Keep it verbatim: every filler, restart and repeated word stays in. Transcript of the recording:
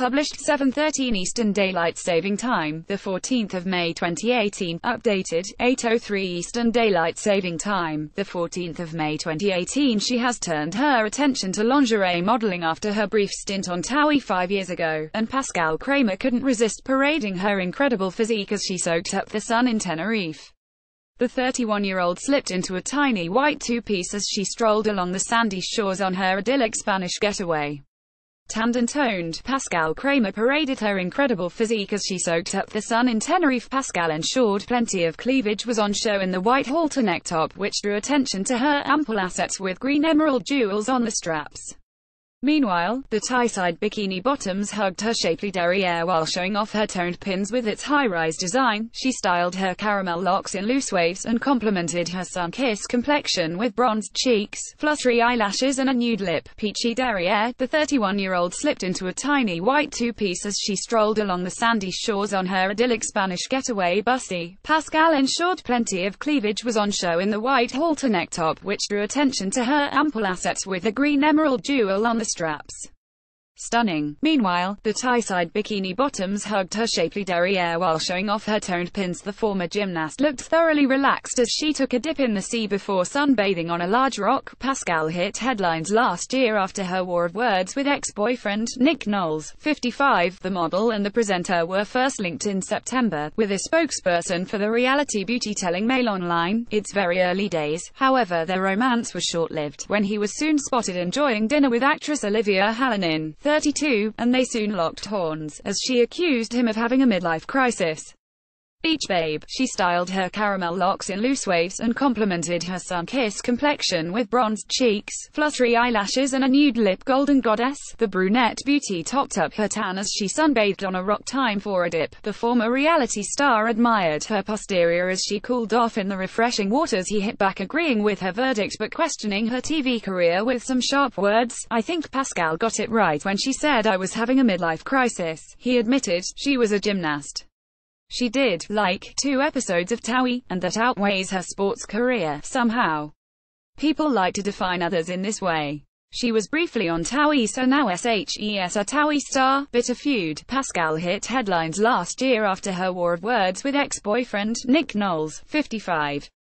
published seven thirteen Eastern Daylight Saving Time, the fourteenth of May twenty eighteen, updated, eight oh three Eastern Daylight Saving Time, the fourteenth of May twenty eighteen. She has turned her attention to lingerie modeling after her brief stint on Towie five years ago, and Pascal Kramer couldn't resist parading her incredible physique as she soaked up the sun in Tenerife. The thirty-one-year-old slipped into a tiny white two-piece as she strolled along the sandy shores on her idyllic Spanish getaway. Tanned and toned, Pascal Kramer paraded her incredible physique as she soaked up the sun in Tenerife. Pascal ensured plenty of cleavage was on show in the white halter neck top, which drew attention to her ample assets with green emerald jewels on the straps. Meanwhile, the tie-side bikini bottoms hugged her shapely derriere while showing off her toned pins with its high-rise design. She styled her caramel locks in loose waves and complemented her sun-kissed complexion with bronzed cheeks, fluttery eyelashes and a nude lip, peachy derriere. The thirty-one-year-old slipped into a tiny white two-piece as she strolled along the sandy shores on her idyllic Spanish getaway. Busty. Pascal ensured plenty of cleavage was on show in the white halter neck top, which drew attention to her ample assets with a green emerald jewel on the straps. Stunning. Meanwhile, the tie-side bikini bottoms hugged her shapely derriere while showing off her toned pins. The former gymnast looked thoroughly relaxed as she took a dip in the sea before sunbathing on a large rock. Pascal hit headlines last year after her war of words with ex-boyfriend Nick Knowles, fifty-five. The model and the presenter were first linked in September, with a spokesperson for the reality beauty telling Mail Online, "It's very early days." However, their romance was short-lived, when he was soon spotted enjoying dinner with actress Olivia Hallinan, thirty-two, and they soon locked horns, as she accused him of having a midlife crisis. Beach babe. She styled her caramel locks in loose waves and complemented her sun-kissed complexion with bronzed cheeks, fluttery eyelashes and a nude lip. Golden goddess. The brunette beauty topped up her tan as she sunbathed on a rock. Time for a dip. The former reality star admired her posterior as she cooled off in the refreshing waters. He hit back, agreeing with her verdict but questioning her T V career with some sharp words. "I think Pascal got it right when she said I was having a midlife crisis." He admitted she was a gymnast. She did, like, two episodes of Towie, and that outweighs her sports career, somehow. People like to define others in this way. She was briefly on Towie, so now S H E S a Towie star. Bitter feud. Pascal hit headlines last year after her war of words with ex-boyfriend Nick Knowles, fifty-five.